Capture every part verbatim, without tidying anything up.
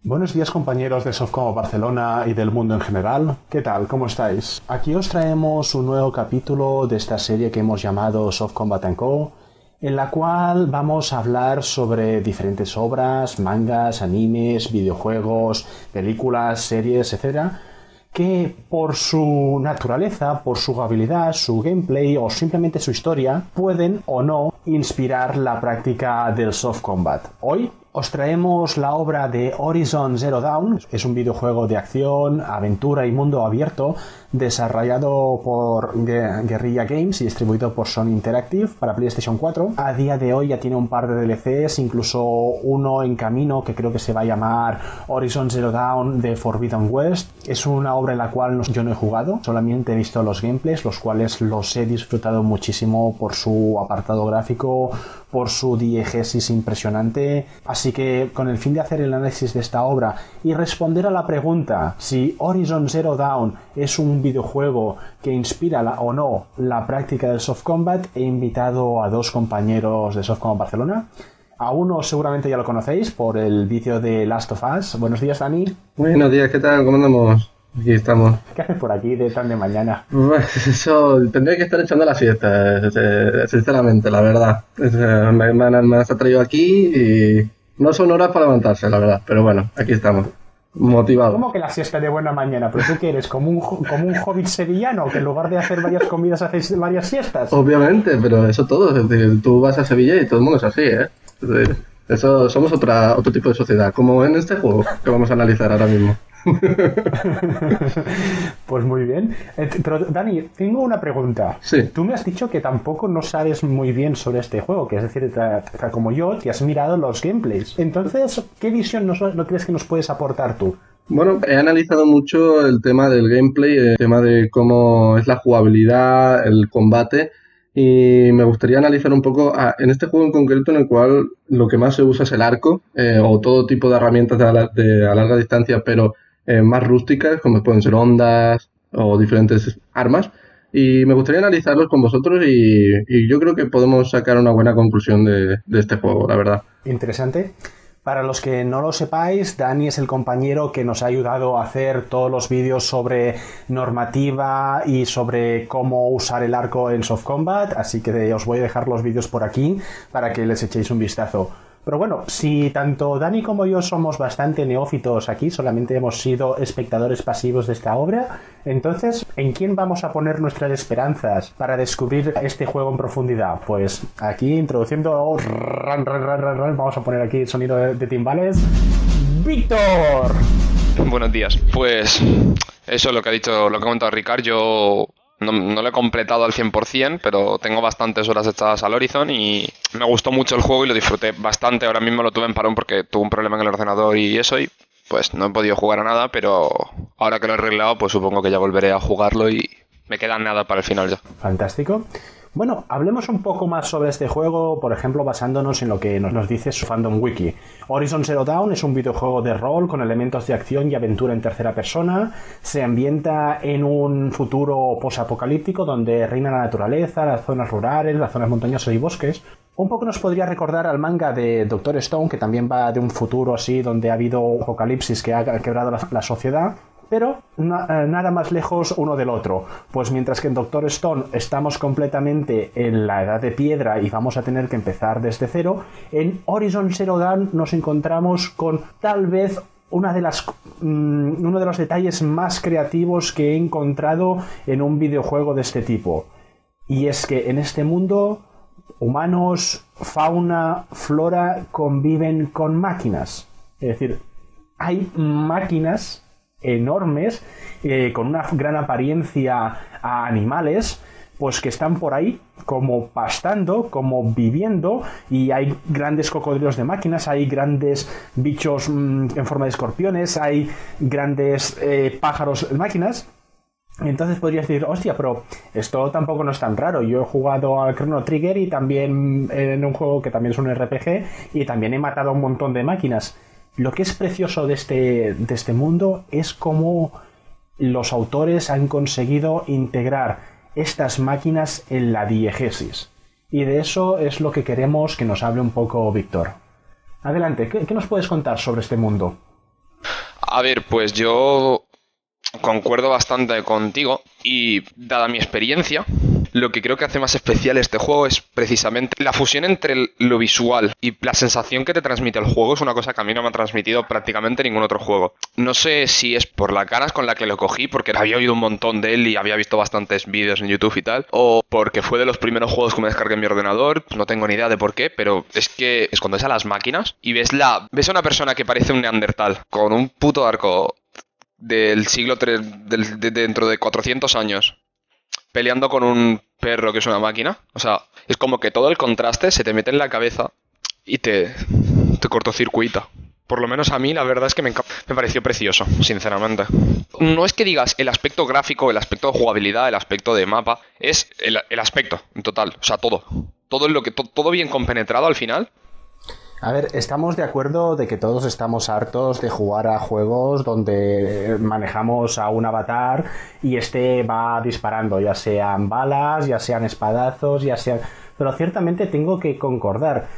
Buenos días compañeros de Softcom Barcelona y del mundo en general. ¿Qué tal? ¿Cómo estáis? Aquí os traemos un nuevo capítulo de esta serie que hemos llamado Soft Combat and Co, en la cual vamos a hablar sobre diferentes obras, mangas, animes, videojuegos, películas, series, etcétera, que por su naturaleza, por su jugabilidad, su gameplay o simplemente su historia, pueden o no inspirar la práctica del soft combat. Hoy os traemos la obra de Horizon Zero Dawn. Es un videojuego de acción, aventura y mundo abierto desarrollado por Guerrilla Games y distribuido por Sony Interactive para PlayStation cuatro. A día de hoy ya tiene un par de D L Cs, incluso uno en camino que creo que se va a llamar Horizon Zero Dawn The Forbidden West. Es una obra en la cual yo no he jugado, solamente he visto los gameplays, los cuales los he disfrutado muchísimo por su apartado gráfico, por su diegesis impresionante. Así que con el fin de hacer el análisis de esta obra y responder a la pregunta si Horizon Zero Dawn es un videojuego que inspira la, o no la práctica del soft combat, he invitado a dos compañeros de Soft Combat Barcelona. A uno seguramente ya lo conocéis por el vídeo de Last of Us. Buenos días, Dani. Buenos días, ¿qué tal? ¿Cómo andamos? Aquí estamos. ¿Qué haces por aquí de tan de mañana? Pues eso, tendría que estar echando la siesta, sinceramente, la verdad. Me, me, me has traído aquí y no son horas para levantarse, la verdad. Pero bueno, aquí estamos, motivados. ¿Cómo que la siesta de buena mañana? ¿Pero tú qué eres? ¿Como un, como un hobbit sevillano que en lugar de hacer varias comidas haces varias siestas? Obviamente, pero eso todo. Es decir, tú vas a Sevilla y todo el mundo es así, ¿eh? Es decir, eso, somos otra, otro tipo de sociedad, como en este juego que vamos a analizar ahora mismo. Pues muy bien. Pero Dani, tengo una pregunta. Sí. Tú me has dicho que tampoco no sabes muy bien sobre este juego, que es decir, como yo, te has mirado los gameplays. Entonces, ¿qué visión nos, no crees que nos puedes aportar tú? Bueno, he analizado mucho el tema del gameplay, el tema de cómo es la jugabilidad, el combate, y me gustaría analizar un poco ah, en este juego en concreto en el cual lo que más se usa es el arco, eh, o todo tipo de herramientas de a, de a larga distancia, pero Eh, más rústicas, como pueden ser ondas o diferentes armas, y me gustaría analizarlos con vosotros y, y yo creo que podemos sacar una buena conclusión de, de este juego, la verdad. Interesante. Para los que no lo sepáis, Dani es el compañero que nos ha ayudado a hacer todos los vídeos sobre normativa y sobre cómo usar el arco en Soft Combat, así que os voy a dejar los vídeos por aquí para que les echéis un vistazo. Pero bueno, si tanto Dani como yo somos bastante neófitos aquí, solamente hemos sido espectadores pasivos de esta obra, entonces, ¿en quién vamos a poner nuestras esperanzas para descubrir este juego en profundidad? Pues aquí, introduciendo... Vamos a poner aquí el sonido de, de timbales. ¡Víctor! Buenos días. Pues eso, lo que ha dicho, lo que ha comentado Ricard, yo... No, no lo he completado al cien por ciento, pero tengo bastantes horas echadas al Horizon y me gustó mucho el juego y lo disfruté bastante. Ahora mismo lo tuve en parón porque tuve un problema en el ordenador y eso, y pues no he podido jugar a nada, pero ahora que lo he arreglado, pues supongo que ya volveré a jugarlo y me queda nada para el final ya. Fantástico. Bueno, hablemos un poco más sobre este juego, por ejemplo, basándonos en lo que nos dice su fandom wiki. Horizon Zero Dawn es un videojuego de rol con elementos de acción y aventura en tercera persona. Se ambienta en un futuro posapocalíptico donde reina la naturaleza, las zonas rurales, las zonas montañosas y bosques. Un poco nos podría recordar al manga de Doctor Stone, que también va de un futuro así donde ha habido apocalipsis que ha quebrado la, la sociedad. Pero na- nada más lejos uno del otro. Pues mientras que en Doctor Stone estamos completamente en la edad de piedra y vamos a tener que empezar desde cero, en Horizon Zero Dawn nos encontramos con tal vez una de las, mmm, uno de los detalles más creativos que he encontrado en un videojuego de este tipo. Y es que en este mundo, humanos, fauna, flora conviven con máquinas. Es decir, hay máquinas enormes, eh, con una gran apariencia a animales, pues que están por ahí como pastando, como viviendo, y hay grandes cocodrilos de máquinas, hay grandes bichos mmm, en forma de escorpiones, hay grandes eh, pájaros de máquinas. Entonces podrías decir, hostia, pero esto tampoco no es tan raro. Yo he jugado al Chrono Trigger y también en un juego que también es un R P G y también he matado a un montón de máquinas. Lo que es precioso de este, de este mundo es cómo los autores han conseguido integrar estas máquinas en la diegesis. Y de eso es lo que queremos que nos hable un poco Víctor. Adelante, ¿qué, qué nos puedes contar sobre este mundo? A ver, pues yo concuerdo bastante contigo y dada mi experiencia, lo que creo que hace más especial este juego es precisamente la fusión entre lo visual y la sensación que te transmite el juego. Es una cosa que a mí no me ha transmitido prácticamente ningún otro juego. No sé si es por las ganas con la que lo cogí, porque había oído un montón de él y había visto bastantes vídeos en YouTube y tal, o porque fue de los primeros juegos que me descargué en mi ordenador. No tengo ni idea de por qué, pero es que es cuando ves a las máquinas y ves la ves a una persona que parece un neandertal con un puto arco del siglo tres, del, de dentro de cuatrocientos años, peleando con un perro que es una máquina. O sea, es como que todo el contraste se te mete en la cabeza y te, te cortocircuita. Por lo menos a mí la verdad es que me, me pareció precioso, sinceramente. No es que digas el aspecto gráfico, el aspecto de jugabilidad, el aspecto de mapa, es el, el aspecto en total, o sea, todo. Todo, lo que, to, todo bien compenetrado al final. A ver, estamos de acuerdo de que todos estamos hartos de jugar a juegos donde manejamos a un avatar y este va disparando, ya sean balas, ya sean espadazos, ya sean... Pero ciertamente tengo que concordar.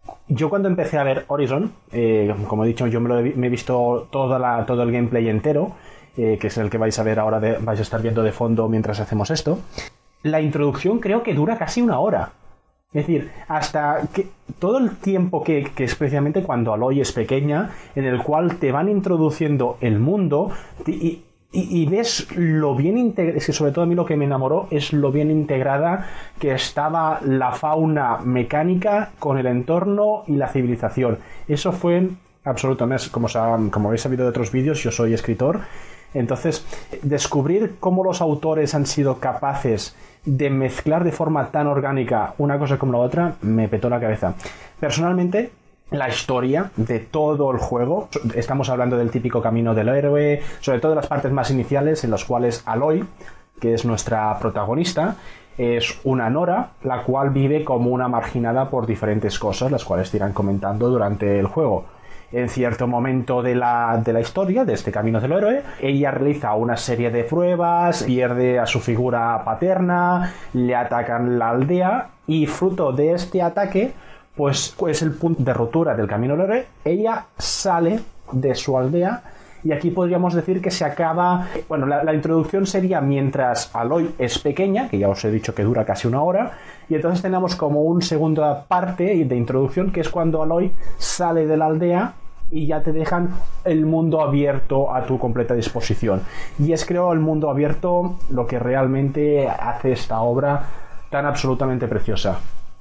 Yo cuando empecé a ver Horizon, eh, como he dicho, yo me, lo he, me he visto toda la, todo el gameplay entero, eh, que es el que vais a ver ahora, de, vais a estar viendo de fondo mientras hacemos esto. La introducción creo que dura casi una hora. Es decir, hasta que todo el tiempo que, que es precisamente cuando Aloy es pequeña, en el cual te van introduciendo el mundo y, y, y ves lo bien integrada, es que sobre todo a mí lo que me enamoró es lo bien integrada que estaba la fauna mecánica con el entorno y la civilización. Eso fue absolutamente, como, como habéis sabido de otros vídeos, yo soy escritor. Entonces, descubrir cómo los autores han sido capaces de mezclar de forma tan orgánica una cosa como la otra, me petó la cabeza. Personalmente, la historia de todo el juego, estamos hablando del típico camino del héroe, sobre todo las partes más iniciales en las cuales Aloy, que es nuestra protagonista, es una Nora, la cual vive como una marginada por diferentes cosas, las cuales te irán comentando durante el juego. En cierto momento de la, de la historia, de este camino del héroe, ella realiza una serie de pruebas, pierde a su figura paterna, le atacan la aldea y fruto de este ataque, pues es el punto de ruptura del camino del héroe, ella sale de su aldea y aquí podríamos decir que se acaba... Bueno, la, la introducción sería mientras Aloy es pequeña, que ya os he dicho que dura casi una hora, y entonces tenemos como una segunda parte de introducción, que es cuando Aloy sale de la aldea y ya te dejan el mundo abierto a tu completa disposición. Y es, creo, el mundo abierto lo que realmente hace esta obra tan absolutamente preciosa.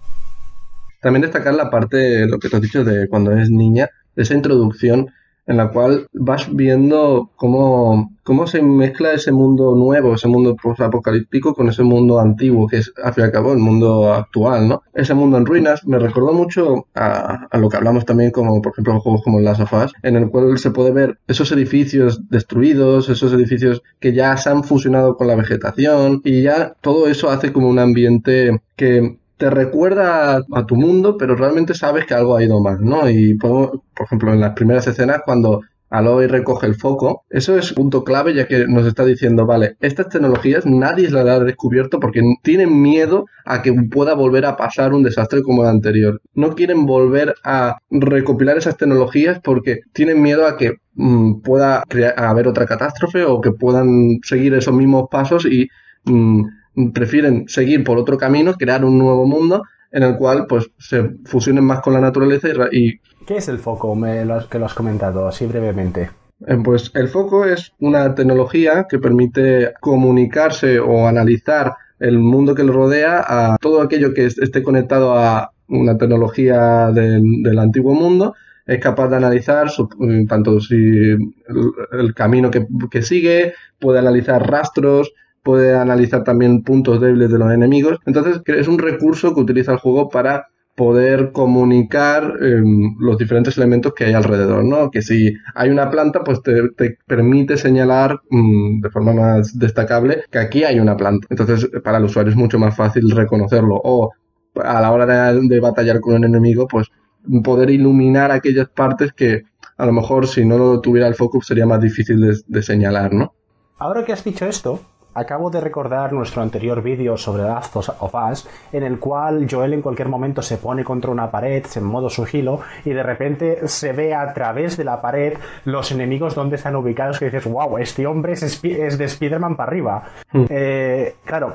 También destacar la parte, lo que te has dicho, de cuando eres niña, de esa introducción en la cual vas viendo cómo, cómo se mezcla ese mundo nuevo, ese mundo post-apocalíptico con ese mundo antiguo, que es, al fin y al cabo, el mundo actual, ¿no? Ese mundo en ruinas me recordó mucho a, a lo que hablamos también, como por ejemplo juegos como Last of Us, en el cual se puede ver esos edificios destruidos, esos edificios que ya se han fusionado con la vegetación, y ya todo eso hace como un ambiente que te recuerda a, a tu mundo, pero realmente sabes que algo ha ido mal, ¿no? Y podemos, por ejemplo, en las primeras escenas, cuando Aloy recoge el foco, eso es punto clave, ya que nos está diciendo, vale, estas tecnologías nadie las ha descubierto porque tienen miedo a que pueda volver a pasar un desastre como el anterior. No quieren volver a recopilar esas tecnologías porque tienen miedo a que mmm, pueda crear, haber otra catástrofe o que puedan seguir esos mismos pasos y... Mmm, prefieren seguir por otro camino, crear un nuevo mundo en el cual pues se fusionen más con la naturaleza y... y ¿Qué es el foco? Me lo has, que lo has comentado así brevemente. Eh, pues el foco es una tecnología que permite comunicarse o analizar el mundo que le rodea a todo aquello que esté conectado a una tecnología del, del antiguo mundo. Es capaz de analizar su, tanto si el, el camino que, que sigue, puede analizar rastros, puede analizar también puntos débiles de los enemigos. Entonces es un recurso que utiliza el juego para poder comunicar eh, los diferentes elementos que hay alrededor, ¿no? Que si hay una planta, pues te, te permite señalar mmm, de forma más destacable que aquí hay una planta. Entonces para el usuario es mucho más fácil reconocerlo. O a la hora de, de batallar con un enemigo, pues poder iluminar aquellas partes que a lo mejor si no lo tuviera el focus sería más difícil de, de señalar, ¿no? Ahora que has dicho esto, acabo de recordar nuestro anterior vídeo sobre The Last of Us, en el cual Joel en cualquier momento se pone contra una pared en modo sigilo y de repente se ve a través de la pared los enemigos donde están ubicados, que dices, wow, este hombre es, es de Spider-Man para arriba. Mm. Eh, claro,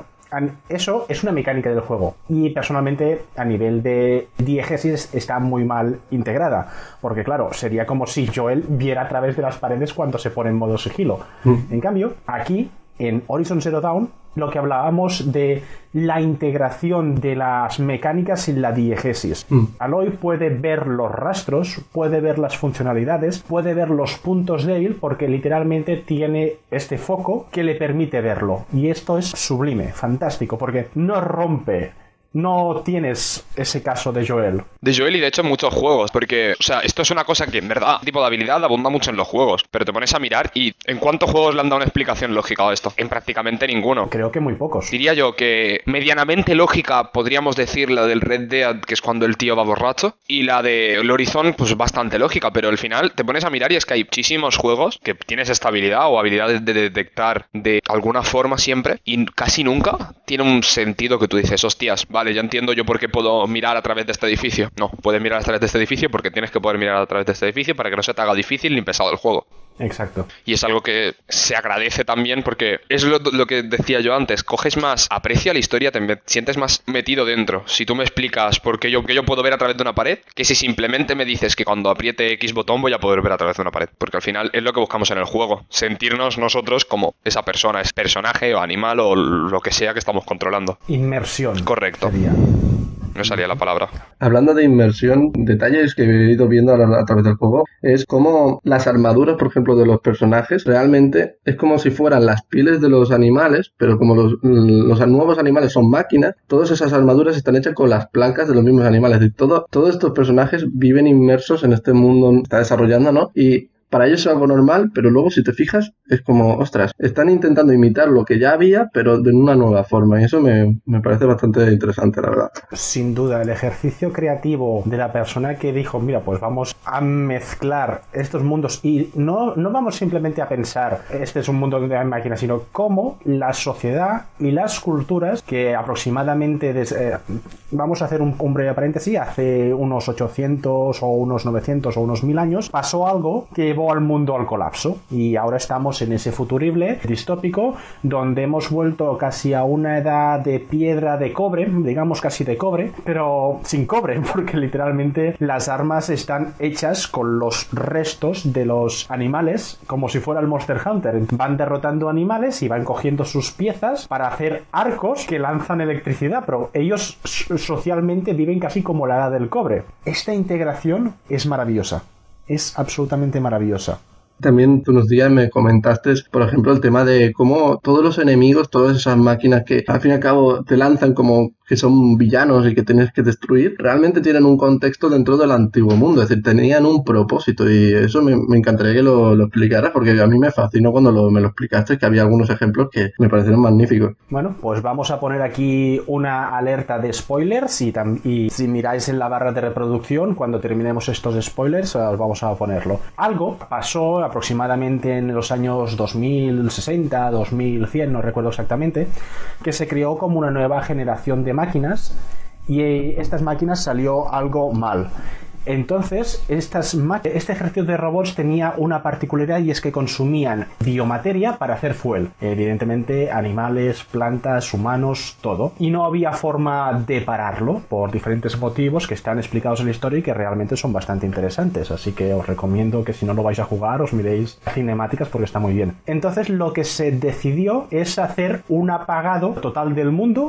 eso es una mecánica del juego y personalmente a nivel de diegesis está muy mal integrada, porque claro, sería como si Joel viera a través de las paredes cuando se pone en modo sigilo. Mm. En cambio, aquí en Horizon Zero Dawn, lo que hablábamos de la integración de las mecánicas en la diegesis. Mm. Aloy puede ver los rastros, puede ver las funcionalidades, puede ver los puntos débiles, porque literalmente tiene este foco que le permite verlo. Y esto es sublime, fantástico, porque no rompe. No tienes ese caso de Joel. De Joel y de hecho en muchos juegos, porque, o sea, esto es una cosa que en verdad, tipo de habilidad, abunda mucho en los juegos, pero te pones a mirar y ¿en cuántos juegos le han dado una explicación lógica a esto? En prácticamente ninguno. Creo que muy pocos. Diría yo que medianamente lógica podríamos decir la del Red Dead, que es cuando el tío va borracho, y la de el Horizon, pues bastante lógica, pero al final te pones a mirar y es que hay muchísimos juegos que tienes esta habilidad o habilidad de detectar de alguna forma siempre, y casi nunca tiene un sentido que tú dices, hostias, vale, ya entiendo yo por qué puedo mirar a través de este edificio. No, puedes mirar a través de este edificio porque tienes que poder mirar a través de este edificio para que no se te haga difícil ni pesado el juego. Exacto. Y es algo que se agradece también porque es lo, lo que decía yo antes, coges más, aprecia la historia, te me, sientes más metido dentro. Si tú me explicas por qué yo, que yo puedo ver a través de una pared, que si simplemente me dices que cuando apriete X botón voy a poder ver a través de una pared. Porque al final es lo que buscamos en el juego, sentirnos nosotros como esa persona, es personaje o animal o lo que sea que estamos controlando. Inmersión. Correcto. Sería. No salía la palabra. Hablando de inmersión, detalles que he ido viendo a, a través del juego es como las armaduras, por ejemplo, de los personajes, realmente es como si fueran las pieles de los animales, pero como los, los nuevos animales son máquinas, todas esas armaduras están hechas con las placas de los mismos animales. Y todo, todos estos personajes viven inmersos en este mundo que está desarrollando, ¿no? Y para ellos es algo normal, pero luego si te fijas es como, ostras, están intentando imitar lo que ya había, pero de una nueva forma, y eso me, me parece bastante interesante, la verdad. Sin duda, el ejercicio creativo de la persona que dijo, mira, pues vamos a mezclar estos mundos y no, no vamos simplemente a pensar, este es un mundo donde hay máquinas, sino cómo la sociedad y las culturas que aproximadamente, des, eh, vamos a hacer un, un breve paréntesis, hace unos ochocientos o unos novecientos o unos mil años, pasó algo que llevó al mundo al colapso y ahora estamos en ese futurible distópico donde hemos vuelto casi a una edad de piedra de cobre, digamos casi de cobre, pero sin cobre porque literalmente las armas están hechas con los restos de los animales como si fuera el Monster Hunter. Van derrotando animales y van cogiendo sus piezas para hacer arcos que lanzan electricidad, pero ellos socialmente viven casi como la edad del cobre. Esta integración es maravillosa. Es absolutamente maravillosa. También tú unos días me comentaste, por ejemplo, el tema de cómo todos los enemigos, todas esas máquinas que al fin y al cabo te lanzan como que son villanos y que tienes que destruir, realmente tienen un contexto dentro del antiguo mundo, es decir, tenían un propósito y eso me, me encantaría que lo, lo explicaras porque a mí me fascinó cuando lo, me lo explicaste, que había algunos ejemplos que me parecieron magníficos. Bueno, pues vamos a poner aquí una alerta de spoilers y, tam- y si miráis en la barra de reproducción, cuando terminemos estos spoilers, os vamos a ponerlo. Algo pasó aproximadamente en los años dos mil sesenta, dos mil cien, no recuerdo exactamente, que se creó como una nueva generación de máquinas y estas máquinas salió algo mal. Entonces, estas ma- este ejército de robots tenía una particularidad y es que consumían biomateria para hacer fuel. Evidentemente, animales, plantas, humanos, todo. Y no había forma de pararlo por diferentes motivos que están explicados en la historia y que realmente son bastante interesantes. Así que os recomiendo que si no lo vais a jugar, os miréis cinemáticas porque está muy bien. Entonces, lo que se decidió es hacer un apagado total del mundo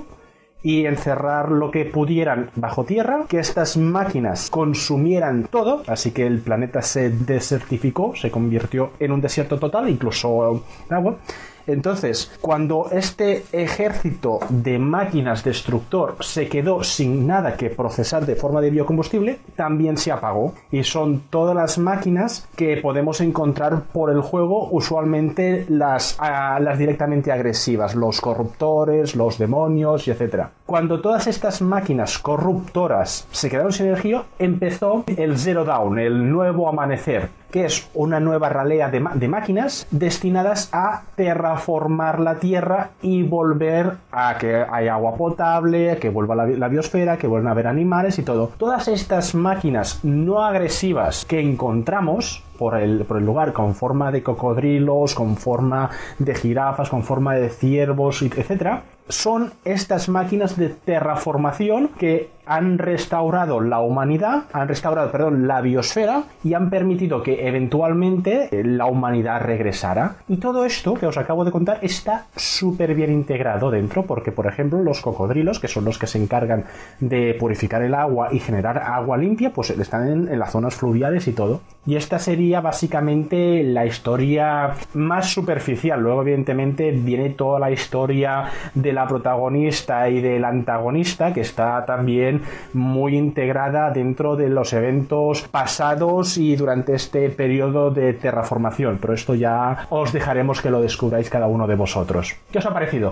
y encerrar lo que pudieran bajo tierra, que estas máquinas consumieran todo, así que el planeta se desertificó, se convirtió en un desierto total, incluso agua. Entonces, cuando este ejército de máquinas destructor se quedó sin nada que procesar de forma de biocombustible, también se apagó. Y son todas las máquinas que podemos encontrar por el juego, usualmente las, a, las directamente agresivas, los corruptores, los demonios, y etcétera. Cuando todas estas máquinas corruptoras se quedaron sin energía, empezó el Zero Dawn, el nuevo amanecer. que es una nueva ralea de, de máquinas destinadas a terraformar la Tierra y volver a que haya agua potable, a que vuelva la, la biosfera, que vuelvan a haber animales y todo. Todas estas máquinas no agresivas que encontramos por el, por el lugar, con forma de cocodrilos, con forma de jirafas, con forma de ciervos, etcétera, son estas máquinas de terraformación que han restaurado la humanidad, han restaurado, perdón, la biosfera y han permitido que eventualmente la humanidad regresara. Y todo esto que os acabo de contar está súper bien integrado dentro, porque, por ejemplo, los cocodrilos, que son los que se encargan de purificar el agua y generar agua limpia, pues están en, en las zonas fluviales y todo. Y esta sería básicamente la historia más superficial. Luego, evidentemente, viene toda la historia de la protagonista y del antagonista, que está también muy integrada dentro de los eventos pasados y durante este periodo de terraformación. Pero esto ya os dejaremos que lo descubráis cada uno de vosotros. ¿Qué os ha parecido?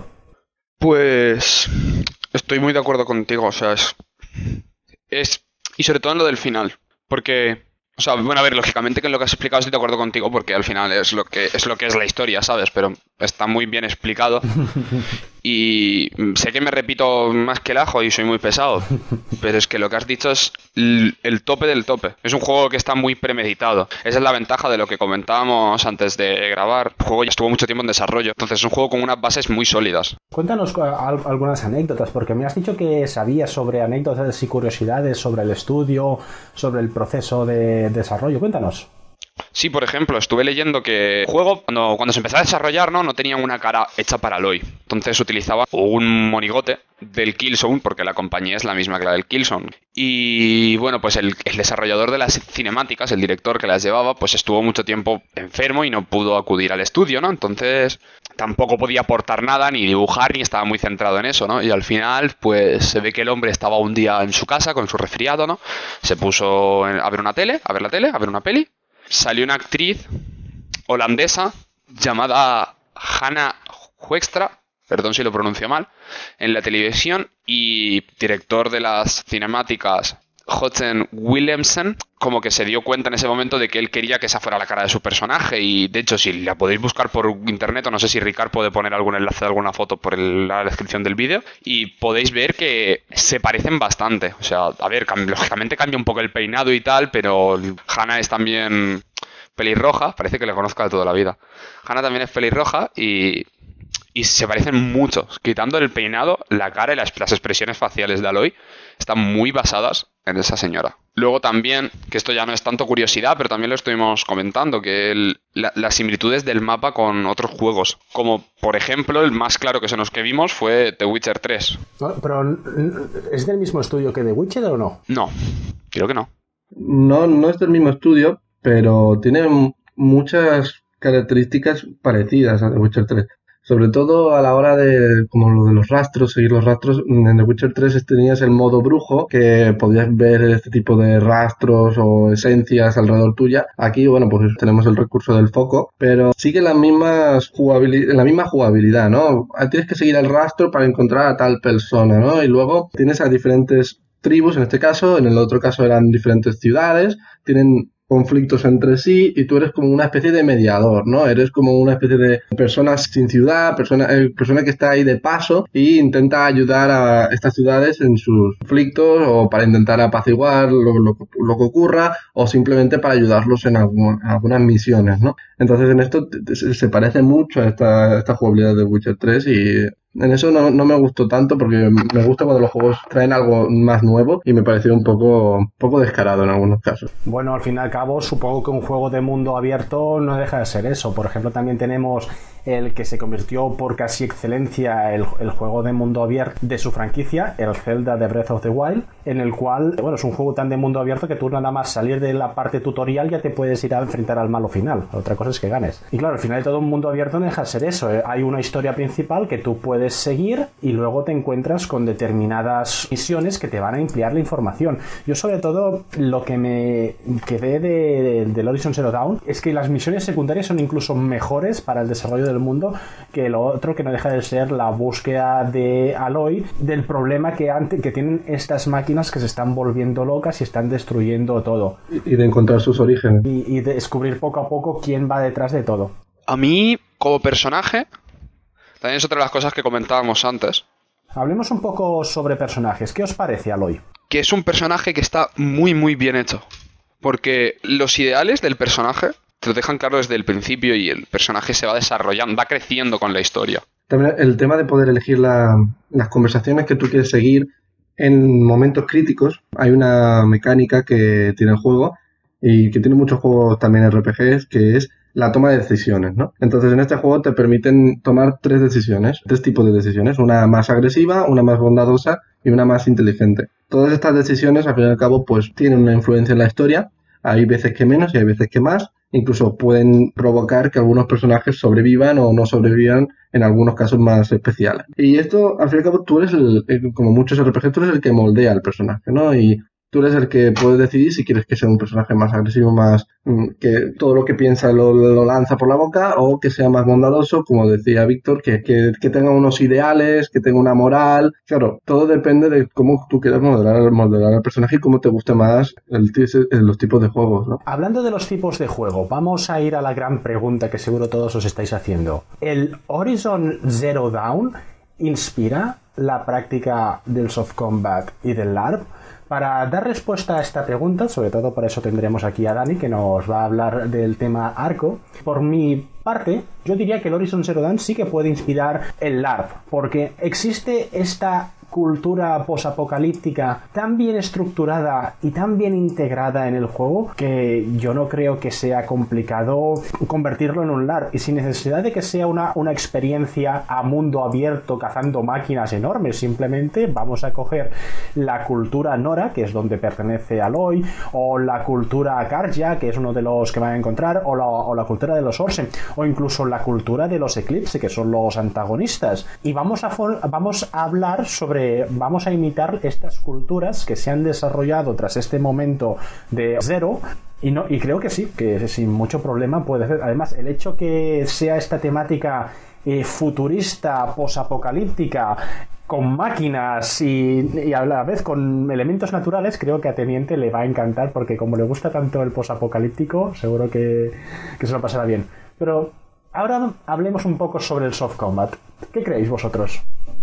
Pues estoy muy de acuerdo contigo. O sea, es... es... Y sobre todo en lo del final. Porque... O sea, bueno, a ver, lógicamente que en lo que has explicado estoy de acuerdo contigo porque al final es lo que es lo que es la historia, ¿sabes? Pero está muy bien explicado y sé que me repito más que el ajo y soy muy pesado, pero es que lo que has dicho es el tope del tope. Es un juego que está muy premeditado. Esa es la ventaja de lo que comentábamos antes de grabar. El juego ya estuvo mucho tiempo en desarrollo, entonces es un juego con unas bases muy sólidas. Cuéntanos algunas anécdotas, porque me has dicho que sabías sobre anécdotas y curiosidades sobre el estudio, sobre el proceso de desarrollo. Cuéntanos. Sí, por ejemplo, estuve leyendo que el juego, cuando, cuando se empezó a desarrollar, ¿no? no tenía una cara hecha para Aloy. Entonces utilizaba un monigote del Killzone, porque la compañía es la misma que la del Killzone. Y bueno, pues el, el desarrollador de las cinemáticas, el director que las llevaba, pues estuvo mucho tiempo enfermo y no pudo acudir al estudio, ¿no? Entonces tampoco podía aportar nada, ni dibujar, ni estaba muy centrado en eso, ¿no? Y al final, pues se ve que el hombre estaba un día en su casa con su resfriado, ¿no? Se puso a ver una tele, a ver la tele, a ver una peli. Salió una actriz holandesa llamada Hannah Hoekstra, perdón si lo pronuncio mal, en la televisión, y director de las cinemáticas Houghton Williamson como que se dio cuenta en ese momento de que él quería que esa fuera la cara de su personaje. Y de hecho, si la podéis buscar por internet, o no sé si Ricard puede poner algún enlace de alguna foto por el, la descripción del vídeo, y podéis ver que se parecen bastante. O sea, a ver, cam- lógicamente cambia un poco el peinado y tal, pero Hannah es también pelirroja, parece que le conozca de toda la vida. Hannah también es pelirroja y... Y se parecen mucho, quitando el peinado, la cara y las, las expresiones faciales de Aloy están muy basadas en esa señora. Luego también, que esto ya no es tanto curiosidad, pero también lo estuvimos comentando, que el, la, las similitudes del mapa con otros juegos, como por ejemplo el más claro que se nos que vimos fue The Witcher tres. Pero ¿es del mismo estudio que The Witcher o no? No, creo que no. No, no es del mismo estudio, pero tiene muchas características parecidas a The Witcher tres. Sobre todo a la hora de, como lo de los rastros, seguir los rastros. En The Witcher tres tenías el modo brujo, que podías ver este tipo de rastros o esencias alrededor tuya. Aquí, bueno, pues tenemos el recurso del foco, pero sigue las mismas jugabili- la misma jugabilidad, ¿no? Tienes que seguir el rastro para encontrar a tal persona, ¿no? Y luego tienes a diferentes tribus, en este caso, en el otro caso eran diferentes ciudades, tienen conflictos entre sí y tú eres como una especie de mediador, ¿no? Eres como una especie de persona sin ciudad, persona, eh, persona que está ahí de paso e intenta ayudar a estas ciudades en sus conflictos o para intentar apaciguar lo, lo, lo que ocurra o simplemente para ayudarlos en, algún, en algunas misiones, ¿no? Entonces en esto te, te, se parece mucho a esta, esta jugabilidad de Witcher tres y... En eso no, no me gustó tanto porque me gusta cuando los juegos traen algo más nuevo y me pareció un poco, un poco descarado en algunos casos. Bueno, al fin y al cabo supongo que un juego de mundo abierto no deja de ser eso. Por ejemplo, también tenemos el que se convirtió por casi excelencia el, el juego de mundo abierto de su franquicia, el Zelda de Breath of the Wild, en el cual, bueno, es un juego tan de mundo abierto que tú nada más salir de la parte tutorial ya te puedes ir a enfrentar al malo final. Otra cosa es que ganes. Y claro, al final de todo un mundo abierto no deja de ser eso. Hay una historia principal que tú puedes puedes seguir y luego te encuentras con determinadas misiones que te van a ampliar la información. Yo sobre todo lo que me quedé de, de, del Horizon Zero Dawn es que las misiones secundarias son incluso mejores para el desarrollo del mundo que lo otro, que no deja de ser la búsqueda de Aloy del problema que, ante, que tienen estas máquinas que se están volviendo locas y están destruyendo todo. Y de encontrar sus orígenes. Y, y de descubrir poco a poco quién va detrás de todo. A mí, como personaje, también es otra de las cosas que comentábamos antes. Hablemos un poco sobre personajes. ¿Qué os parece Aloy? Que es un personaje que está muy muy bien hecho. Porque los ideales del personaje te lo dejan claro desde el principio y el personaje se va desarrollando, va creciendo con la historia. También el tema de poder elegir la, las conversaciones que tú quieres seguir en momentos críticos. Hay una mecánica que tiene el juego y que tiene muchos juegos también R P Gs, que es la toma de decisiones, ¿no? Entonces en este juego te permiten tomar tres decisiones, tres tipos de decisiones, una más agresiva, una más bondadosa y una más inteligente. Todas estas decisiones, al fin y al cabo, pues tienen una influencia en la historia. Hay veces que menos y hay veces que más. Incluso pueden provocar que algunos personajes sobrevivan o no sobrevivan en algunos casos más especiales. Y esto, al fin y al cabo, tú eres, el, como muchos R P Gs, tú eres el que moldea al personaje, ¿no? Y tú eres el que puede decidir si quieres que sea un personaje más agresivo, más que todo lo que piensa lo, lo lanza por la boca, o que sea más bondadoso, como decía Víctor, que, que, que tenga unos ideales, que tenga una moral. Claro, todo depende de cómo tú quieras modelar, modelar al personaje y cómo te guste más el, los tipos de juegos, ¿no? Hablando de los tipos de juego, vamos a ir a la gran pregunta que seguro todos os estáis haciendo. ¿El Horizon Zero Dawn inspira la práctica del soft combat y del LARP? Para dar respuesta a esta pregunta, sobre todo por eso tendremos aquí a Dani, que nos va a hablar del tema arco. Por mi parte, yo diría que el Horizon Zero Dawn sí que puede inspirar el LARP, porque existe esta cultura posapocalíptica tan bien estructurada y tan bien integrada en el juego que yo no creo que sea complicado convertirlo en un LARP, y sin necesidad de que sea una, una experiencia a mundo abierto cazando máquinas enormes. Simplemente vamos a coger la cultura Nora, que es donde pertenece Aloy, o la cultura Karja, que es uno de los que van a encontrar, o la, o la cultura de los Orsen, o incluso la cultura de los Eclipse, que son los antagonistas, y vamos a, vamos a hablar sobre vamos a imitar estas culturas que se han desarrollado tras este momento de Zero. Y, no, y creo que sí, que sin mucho problema puede ser. Además, el hecho que sea esta temática eh, futurista, posapocalíptica, con máquinas y, y a la vez con elementos naturales, creo que a Teniente le va a encantar, porque como le gusta tanto el posapocalíptico, seguro que, que se lo pasará bien. Pero ahora hablemos un poco sobre el soft combat. ¿Qué creéis vosotros?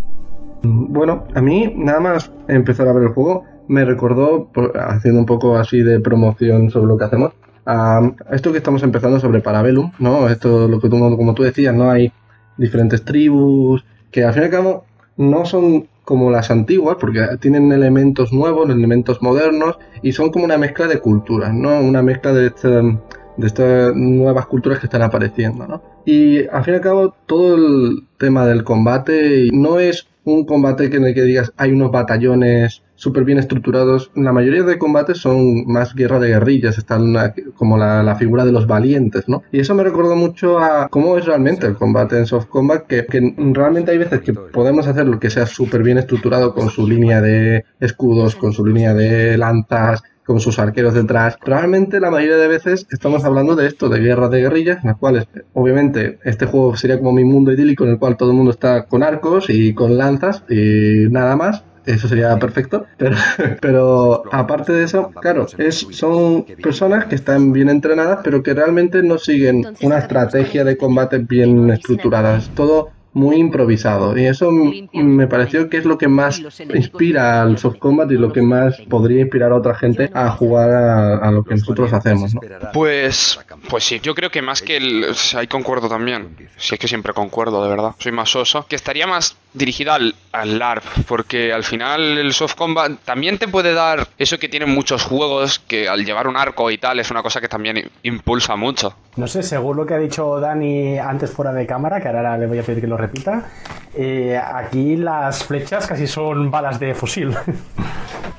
Bueno, a mí nada más empezar a ver el juego me recordó, haciendo un poco así de promoción sobre lo que hacemos, a esto que estamos empezando sobre Parabellum, ¿no? Esto, lo que tú, como tú decías, ¿no? Hay diferentes tribus que al fin y al cabo no son como las antiguas, porque tienen elementos nuevos, elementos modernos, y son como una mezcla de culturas, ¿no? Una mezcla de este, de estas nuevas culturas que están apareciendo, ¿no? Y al fin y al cabo todo el tema del combate no es un combate en el que digas hay unos batallones súper bien estructurados. La mayoría de combates son más guerra de guerrillas, están una, como la, la figura de los valientes, ¿no? Y eso me recordó mucho a cómo es realmente el combate en soft combat, que, que realmente hay veces que podemos hacer lo que sea súper bien estructurado, con su línea de escudos, con su línea de lanzas, con sus arqueros detrás. Realmente la mayoría de veces estamos hablando de esto, de guerras de guerrillas, en las cuales obviamente este juego sería como mi mundo idílico, en el cual todo el mundo está con arcos y con lanzas y nada más. Eso sería perfecto, pero, pero aparte de eso, claro, es, son personas que están bien entrenadas, pero que realmente no siguen una estrategia de combate bien estructurada. Es todo muy improvisado, y eso me pareció que es lo que más inspira al soft combat y lo que más podría inspirar a otra gente a jugar a, a lo que nosotros hacemos, ¿no? Pues, pues sí, yo creo que más que el... Ahí concuerdo también, si es que siempre concuerdo, de verdad, soy más soso, que estaría más dirigida al, al LARP, porque al final el soft combat también te puede dar eso que tienen muchos juegos, que al llevar un arco y tal es una cosa que también impulsa mucho. No sé, según lo que ha dicho Dani antes fuera de cámara, que ahora le voy a pedir que lo repita, eh, aquí las flechas casi son balas de fusil.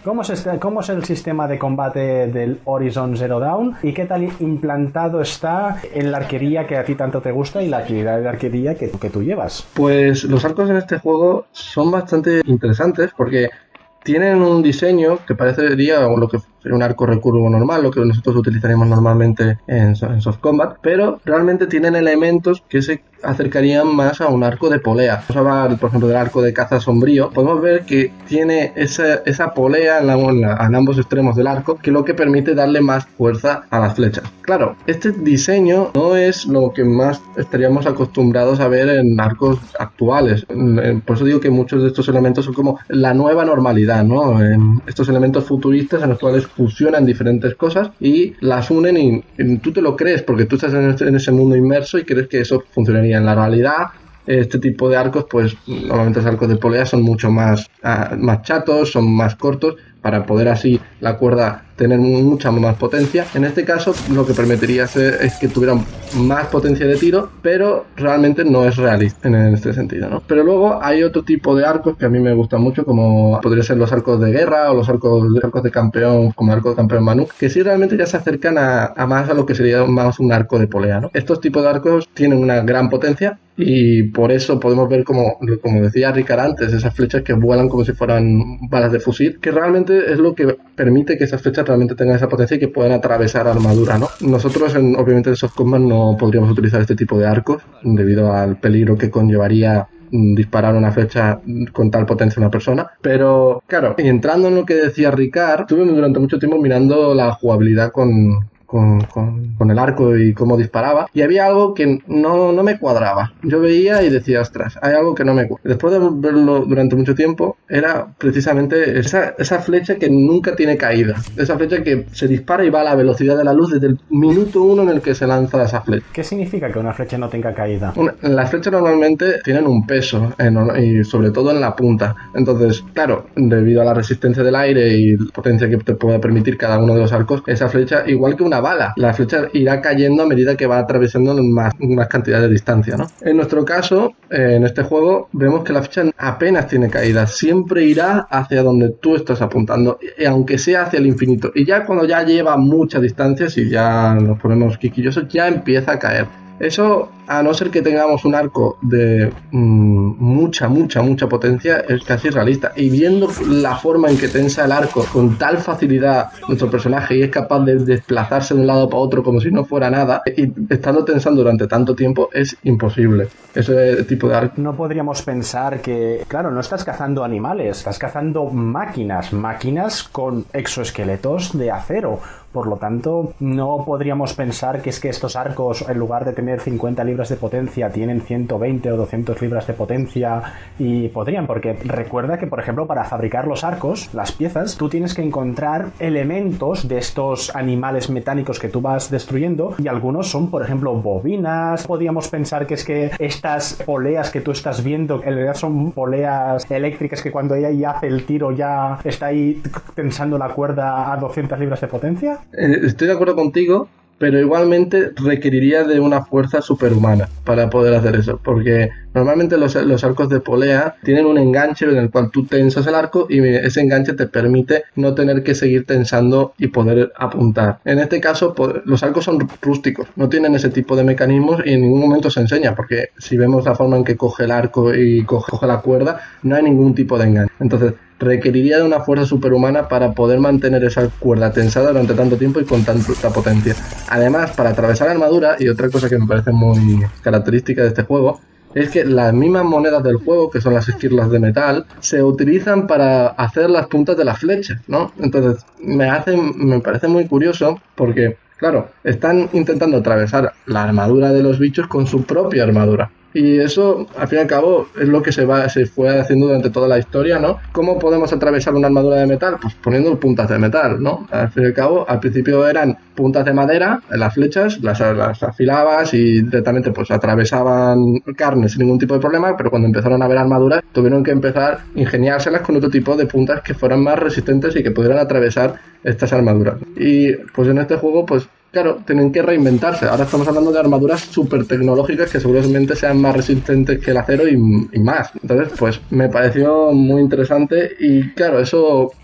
¿Cómo es, este, ¿Cómo es el sistema de combate del Horizon Zero Dawn y qué tal implantado está en la arquería que a ti tanto te gusta y la actividad de arquería que, que tú llevas? Pues los arcos en este juego son bastante interesantes porque tienen un diseño que parecería lo que sería un arco recurvo normal, lo que nosotros utilizaríamos normalmente en, en Soft Combat, pero realmente tienen elementos que se acercarían más a un arco de polea. Vamos a hablar, por ejemplo, del arco de caza sombrío. Podemos ver que tiene esa, esa polea en, la, en, la, en ambos extremos del arco, que es lo que permite darle más fuerza a las flechas. Claro, este diseño no es lo que más estaríamos acostumbrados a ver en arcos actuales. Por eso digo que muchos de estos elementos son como la nueva normalidad, ¿no? En estos elementos futuristas en los cuales fusionan diferentes cosas y las unen y, y tú te lo crees porque tú estás en, este, en ese mundo inmerso y crees que eso funcionaría en la realidad. Este tipo de arcos, pues normalmente los arcos de polea son mucho más, uh, más chatos, son más cortos para poder así la cuerda tener mucha más potencia. En este caso lo que permitiría ser, es que tuvieran más potencia de tiro, pero realmente no es realista en este sentido, ¿no? Pero luego hay otro tipo de arcos que a mí me gustan mucho, como podría ser los arcos de guerra o los arcos, los arcos de campeón, como el arco de campeón Manu, que sí realmente ya se acercan a, a más a lo que sería más un arco de polea, ¿no? Estos tipos de arcos tienen una gran potencia y por eso podemos ver, como, como decía Ricard antes, esas flechas que vuelan como si fueran balas de fusil, que realmente es lo que permite que esas flechas realmente tengan esa potencia y que puedan atravesar armadura, ¿no? Nosotros, en, obviamente, en Soft Combat no podríamos utilizar este tipo de arcos debido al peligro que conllevaría disparar una flecha con tal potencia a una persona, pero claro, y entrando en lo que decía Ricard, estuve durante mucho tiempo mirando la jugabilidad con Con, con, con el arco y cómo disparaba, y había algo que no, no me cuadraba. Yo veía y decía, ostras, hay algo que no me cuadra. Después de verlo durante mucho tiempo, era precisamente esa, esa flecha que nunca tiene caída, esa flecha que se dispara y va a la velocidad de la luz desde el minuto uno en el que se lanza esa flecha. ¿Qué significa que una flecha no tenga caída? Una, las flechas normalmente tienen un peso, en, y sobre todo en la punta. Entonces, claro, debido a la resistencia del aire y la potencia que te pueda permitir cada uno de los arcos, esa flecha, igual que una bala, la flecha irá cayendo a medida que va atravesando más, más cantidad de distancia, ¿no? En nuestro caso, eh, en este juego, vemos que la flecha apenas tiene caída, siempre irá hacia donde tú estás apuntando, y aunque sea hacia el infinito, y ya cuando ya lleva mucha distancia, si ya nos ponemos quisquillosos, ya empieza a caer. Eso, a no ser que tengamos un arco de mmm, mucha, mucha, mucha potencia, es casi realista. Y viendo la forma en que tensa el arco con tal facilidad nuestro personaje y es capaz de desplazarse de un lado para otro como si no fuera nada, y estando tensando durante tanto tiempo, es imposible ese tipo de arco. No podríamos pensar que, claro, no estás cazando animales, estás cazando máquinas, máquinas con exoesqueletos de acero. Por lo tanto, no podríamos pensar que es que estos arcos, en lugar de tener cincuenta libras de potencia, tienen ciento veinte o doscientas libras de potencia, y podrían, porque recuerda que, por ejemplo, para fabricar los arcos, las piezas, tú tienes que encontrar elementos de estos animales metálicos que tú vas destruyendo, y algunos son, por ejemplo, bobinas. Podríamos pensar que es que estas poleas que tú estás viendo, en realidad son poleas eléctricas que cuando ella ya hace el tiro ya está ahí tensando la cuerda a doscientas libras de potencia. Estoy de acuerdo contigo, pero igualmente requeriría de una fuerza superhumana para poder hacer eso, porque normalmente los, los arcos de polea tienen un enganche en el cual tú tensas el arco y ese enganche te permite no tener que seguir tensando y poder apuntar. En este caso, los arcos son rústicos, no tienen ese tipo de mecanismos y en ningún momento se enseña, porque si vemos la forma en que coge el arco y coge, coge la cuerda, no hay ningún tipo de enganche. Entonces, requeriría de una fuerza superhumana para poder mantener esa cuerda tensada durante tanto tiempo y con tanta potencia. Además, para atravesar la armadura, y otra cosa que me parece muy característica de este juego, es que las mismas monedas del juego, que son las esquirlas de metal, se utilizan para hacer las puntas de las flechas, ¿no? Entonces, me hace, me parece muy curioso porque, claro, están intentando atravesar la armadura de los bichos con su propia armadura. Y eso, al fin y al cabo, es lo que se va se fue haciendo durante toda la historia, ¿no? ¿Cómo podemos atravesar una armadura de metal? Pues poniendo puntas de metal, ¿no? Al fin y al cabo, al principio eran puntas de madera, las flechas, las, las afilabas y directamente pues atravesaban carne sin ningún tipo de problema, pero cuando empezaron a ver armaduras, tuvieron que empezar a ingeniárselas con otro tipo de puntas que fueran más resistentes y que pudieran atravesar estas armaduras. Y pues en este juego, pues claro, tienen que reinventarse. Ahora estamos hablando de armaduras súper tecnológicas que seguramente sean más resistentes que el acero y, y más. Entonces, pues me pareció muy interesante y claro, eso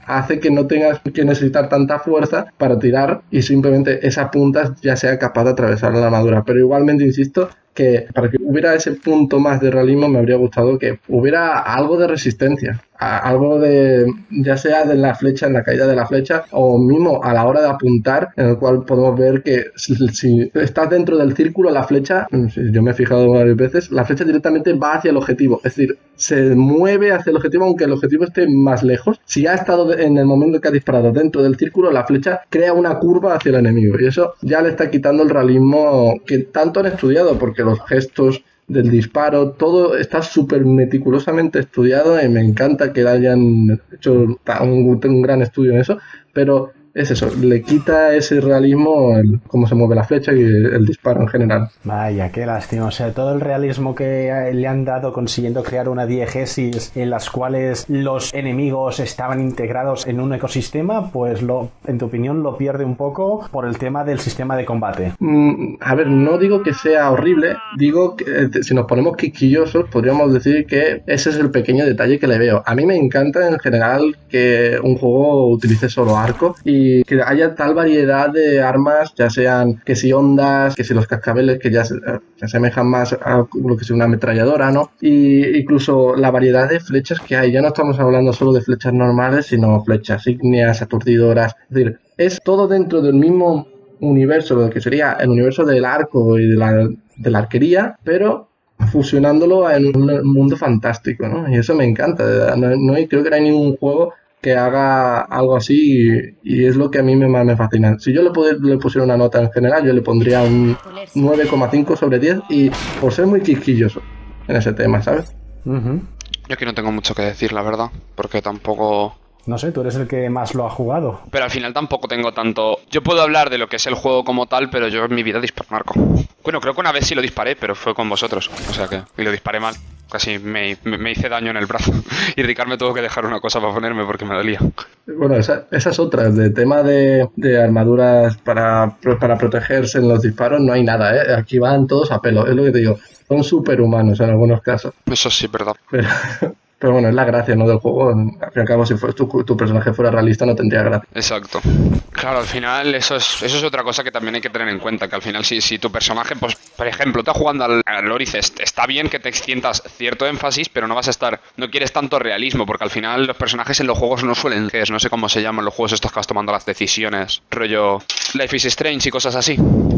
hace que no tengas que necesitar tanta fuerza para tirar y simplemente esa punta ya sea capaz de atravesar la armadura. Pero igualmente insisto que para que hubiera ese punto más de realismo me habría gustado que hubiera algo de resistencia, algo de, ya sea de la flecha, en la caída de la flecha, o mismo a la hora de apuntar, en el cual podemos ver que si, si estás dentro del círculo, la flecha, yo me he fijado varias veces, la flecha directamente va hacia el objetivo, es decir, se mueve hacia el objetivo aunque el objetivo esté más lejos. Si ha estado en el momento que ha disparado dentro del círculo, la flecha crea una curva hacia el enemigo, y eso ya le está quitando el realismo que tanto han estudiado, porque los gestos del disparo, todo está súper meticulosamente estudiado y me encanta que hayan hecho un, un gran estudio en eso, pero es eso, le quita ese realismo el, cómo se mueve la flecha y el, el disparo en general. Vaya, qué lástima. O sea, todo el realismo que le han dado consiguiendo crear una diegesis en las cuales los enemigos estaban integrados en un ecosistema, pues lo, en tu opinión lo pierde un poco por el tema del sistema de combate. Mm, a ver, no digo que sea horrible, digo que eh, si nos ponemos quisquillosos podríamos decir que ese es el pequeño detalle que le veo. A mí me encanta en general que un juego utilice solo arco y que haya tal variedad de armas, ya sean que si ondas, que si los cascabeles, que ya se, se asemejan más a lo que es una ametralladora, ¿no? Y incluso la variedad de flechas que hay, ya no estamos hablando solo de flechas normales, sino flechas ígneas, aturdidoras, es decir, es todo dentro del mismo universo, lo que sería el universo del arco y de la, de la arquería, pero fusionándolo en un mundo fantástico, ¿no? Y eso me encanta, no, no creo que no hay ningún juego que haga algo así y, y es lo que a mí me, más me fascina. Si yo le, pude, le pusiera una nota en general, yo le pondría un nueve coma cinco sobre diez y por ser muy quisquilloso en ese tema, ¿sabes? Uh-huh. Yo aquí no tengo mucho que decir, la verdad, porque tampoco... No sé, tú eres el que más lo ha jugado. Pero al final tampoco tengo tanto... Yo puedo hablar de lo que es el juego como tal, pero yo en mi vida disparo un arco. Bueno, creo que una vez sí lo disparé, pero fue con vosotros. O sea que... Y lo disparé mal. Casi me, me, me hice daño en el brazo. Y Ricard me tuvo que dejar una cosa para ponerme porque me dolía. Bueno, esa, esas otras, de tema de, de armaduras para, para protegerse en los disparos, no hay nada, ¿eh? Aquí van todos a pelo, es lo que te digo. Son superhumanos en algunos casos. Eso sí, verdad. Pero... Pero bueno, es la gracia, ¿no?, del juego. Al fin y al cabo, si fuera tu, tu personaje fuera realista, no tendría gracia. Exacto. Claro, al final eso es eso es otra cosa que también hay que tener en cuenta, que al final si, si tu personaje, pues, por ejemplo, estás jugando al, al Oricest, está bien que te sientas cierto énfasis, pero no vas a estar, no quieres tanto realismo, porque al final los personajes en los juegos no suelen ser, no sé cómo se llaman los juegos estos que vas tomando las decisiones, rollo Life is Strange y cosas así.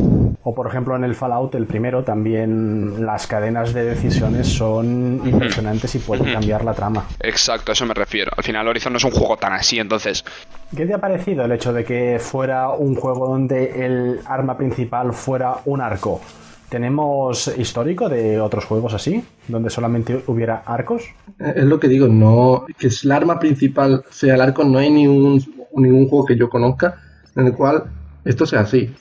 O por ejemplo en el Fallout, el primero, también las cadenas de decisiones son impresionantes y pueden uh-huh. cambiar la trama. Exacto, a eso me refiero. Al final Horizon no es un juego tan así, entonces... ¿Qué te ha parecido el hecho de que fuera un juego donde el arma principal fuera un arco? ¿Tenemos histórico de otros juegos así, donde solamente hubiera arcos? Es lo que digo, no que el arma principal sea el arco, no hay ningún, ningún juego que yo conozca en el cual esto sea así.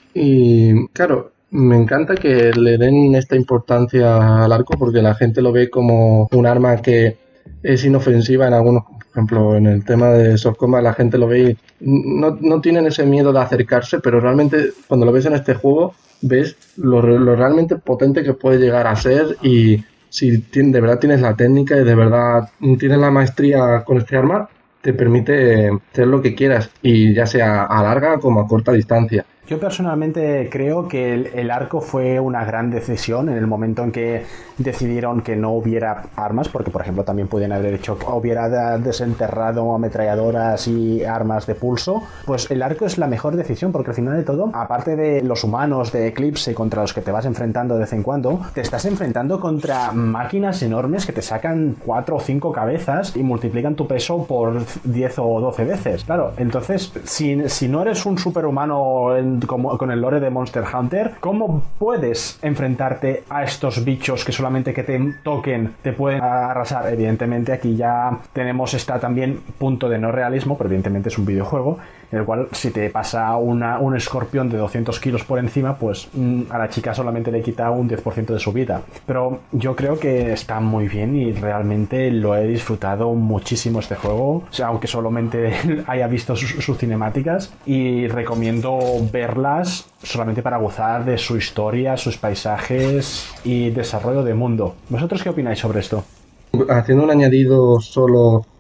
Y claro, me encanta que le den esta importancia al arco porque la gente lo ve como un arma que es inofensiva en algunos, por ejemplo, en el tema de Soft Combat la gente lo ve y no, no tienen ese miedo de acercarse, pero realmente cuando lo ves en este juego ves lo, lo realmente potente que puede llegar a ser y si de verdad tienes la técnica y de verdad tienes la maestría con este arma, te permite hacer lo que quieras y ya sea a larga como a corta distancia. Yo personalmente creo que el, el arco fue una gran decisión en el momento en que decidieron que no hubiera armas, porque por ejemplo también pueden haber hecho que hubiera desenterrado ametralladoras y armas de pulso. Pues el arco es la mejor decisión porque al final de todo, aparte de los humanos de Eclipse contra los que te vas enfrentando de vez en cuando, te estás enfrentando contra máquinas enormes que te sacan cuatro o cinco cabezas y multiplican tu peso por diez o doce veces. Claro, entonces si, si no eres un superhumano en Como, con el lore de Monster Hunter, ¿cómo puedes enfrentarte a estos bichos que solamente que te toquen te pueden arrasar? Evidentemente aquí ya tenemos esta también punto de no realismo, pero evidentemente es un videojuego en el cual si te pasa una, un escorpión de doscientos kilos por encima, pues mmm, a la chica solamente le quita un diez por ciento de su vida. Pero yo creo que está muy bien y realmente lo he disfrutado muchísimo este juego, o sea, aunque solamente haya visto sus, sus cinemáticas, y recomiendo verlas solamente para gozar de su historia, sus paisajes y desarrollo de mundo. ¿Vosotros qué opináis sobre esto? Haciendo un añadido solo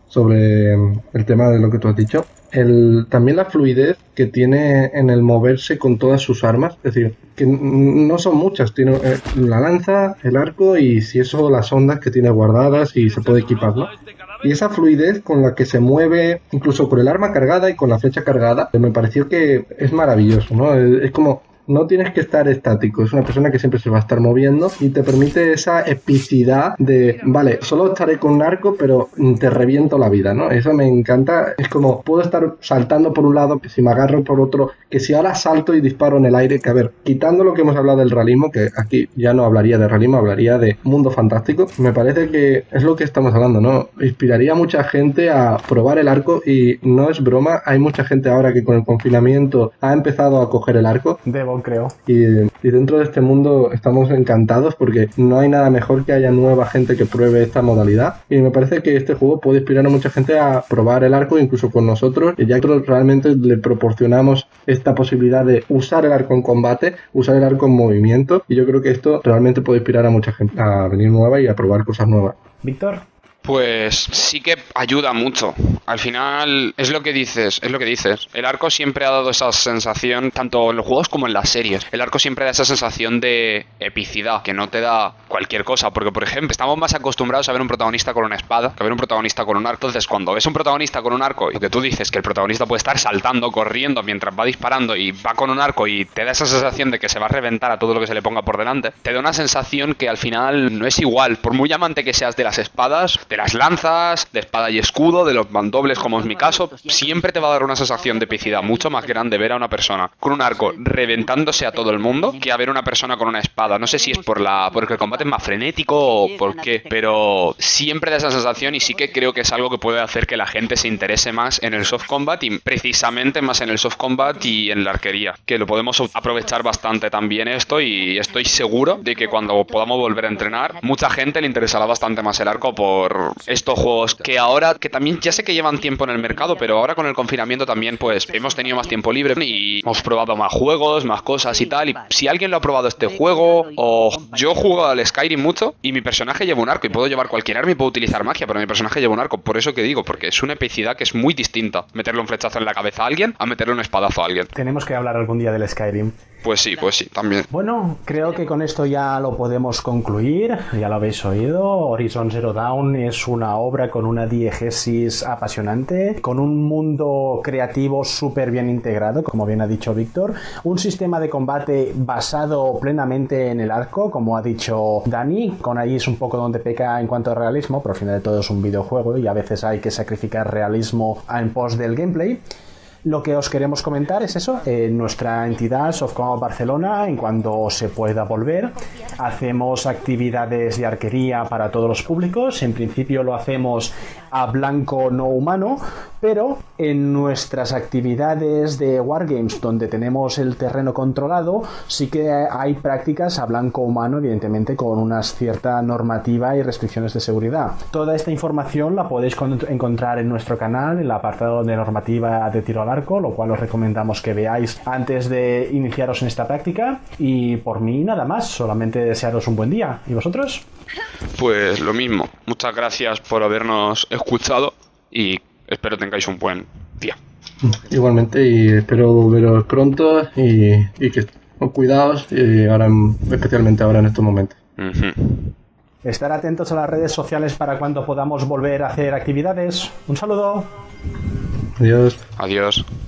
sobre el tema de lo que tú has dicho. El, también la fluidez que tiene en el moverse con todas sus armas, es decir, que no son muchas, tiene eh, la lanza, el arco y si eso las ondas que tiene guardadas y se puede equipar, ¿no? Y esa fluidez con la que se mueve, incluso con el arma cargada y con la flecha cargada, me pareció que es maravilloso, ¿no? Es, es como... No tienes que estar estático, es una persona que siempre se va a estar moviendo y te permite esa epicidad de, vale, solo estaré con un arco, pero te reviento la vida, ¿no? Eso me encanta, es como, puedo estar saltando por un lado, que si me agarro por otro, que si ahora salto y disparo en el aire, que a ver, quitando lo que hemos hablado del realismo, que aquí ya no hablaría de realismo, hablaría de mundo fantástico, me parece que es lo que estamos hablando, ¿no? Inspiraría a mucha gente a probar el arco y no es broma, hay mucha gente ahora que con el confinamiento ha empezado a coger el arco. Debo creo. Y, y dentro de este mundo estamos encantados porque no hay nada mejor que haya nueva gente que pruebe esta modalidad. Y me parece que este juego puede inspirar a mucha gente a probar el arco, incluso con nosotros, y ya que realmente le proporcionamos esta posibilidad de usar el arco en combate, usar el arco en movimiento. Y yo creo que esto realmente puede inspirar a mucha gente a venir nueva y a probar cosas nuevas. Víctor. Pues sí que ayuda mucho. Al final es lo que dices, es lo que dices. El arco siempre ha dado esa sensación, tanto en los juegos como en las series. El arco siempre da esa sensación de epicidad, que no te da cualquier cosa. Porque, por ejemplo, estamos más acostumbrados a ver un protagonista con una espada que a ver un protagonista con un arco. Entonces, cuando ves un protagonista con un arco, y lo que tú dices, que el protagonista puede estar saltando, corriendo, mientras va disparando y va con un arco y te da esa sensación de que se va a reventar a todo lo que se le ponga por delante, te da una sensación que al final no es igual. Por muy amante que seas de las espadas, de las lanzas, de espada y escudo, de los mandobles como es mi caso, siempre te va a dar una sensación de epicidad mucho más grande ver a una persona con un arco reventándose a todo el mundo que a ver una persona con una espada. No sé si es por la porque el combate es más frenético o por qué, pero siempre da esa sensación y sí que creo que es algo que puede hacer que la gente se interese más en el soft combat y precisamente más en el soft combat y en la arquería, que lo podemos aprovechar bastante también esto y estoy seguro de que cuando podamos volver a entrenar, mucha gente le interesará bastante más el arco por estos juegos que ahora, que también ya sé que llevan tiempo en el mercado, pero ahora con el confinamiento también pues hemos tenido más tiempo libre y hemos probado más juegos, más cosas y tal, y si alguien lo ha probado este juego, o yo juego al Skyrim mucho y mi personaje lleva un arco y puedo llevar cualquier arma y puedo utilizar magia, pero mi personaje lleva un arco, por eso que digo, porque es una epicidad que es muy distinta meterle un flechazo en la cabeza a alguien a meterle un espadazo a alguien. Tenemos que hablar algún día del Skyrim. Pues sí, pues sí, también. Bueno, creo que con esto ya lo podemos concluir, ya lo habéis oído. Horizon Zero Dawn es una obra con una diegesis apasionante, con un mundo creativo súper bien integrado, como bien ha dicho Víctor, un sistema de combate basado plenamente en el arco, como ha dicho Dani, con ahí es un poco donde peca en cuanto a realismo, pero al final de todo es un videojuego y a veces hay que sacrificar realismo en pos del gameplay. Lo que os queremos comentar es eso, en nuestra entidad Softcom Barcelona, en cuanto se pueda volver, hacemos actividades de arquería para todos los públicos, en principio lo hacemos a blanco no humano, pero en nuestras actividades de Wargames, donde tenemos el terreno controlado, sí que hay prácticas a blanco humano, evidentemente con una cierta normativa y restricciones de seguridad. Toda esta información la podéis encontrar en nuestro canal, en el apartado de normativa de tiro al arco, lo cual os recomendamos que veáis antes de iniciaros en esta práctica. Y por mí nada más, solamente desearos un buen día. ¿Y vosotros? Pues lo mismo, muchas gracias por habernos escuchado y espero tengáis un buen día. Igualmente, y espero veros pronto y, y que cuidaos, y ahora, especialmente ahora en estos momentos. Uh-huh. Estar atentos a las redes sociales para cuando podamos volver a hacer actividades. Un saludo. Adiós. Adiós.